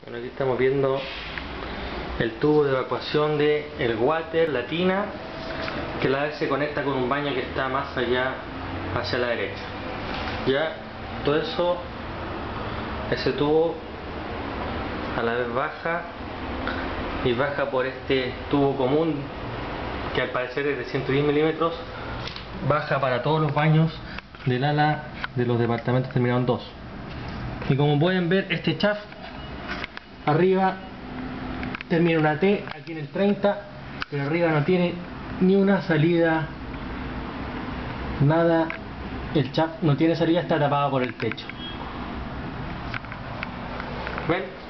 Bueno, aquí estamos viendo el tubo de evacuación de el water, la tina, que a la vez se conecta con un baño que está más allá, hacia la derecha. Ya, todo eso, ese tubo a la vez baja y baja por este tubo común que al parecer es de 110 milímetros, baja para todos los baños del ala de los departamentos terminados 2. Y como pueden ver, este shaft arriba termina una T aquí en el 30, pero arriba no tiene ni una salida, nada. El shaft no tiene salida, está tapado por el techo. ¿Ven?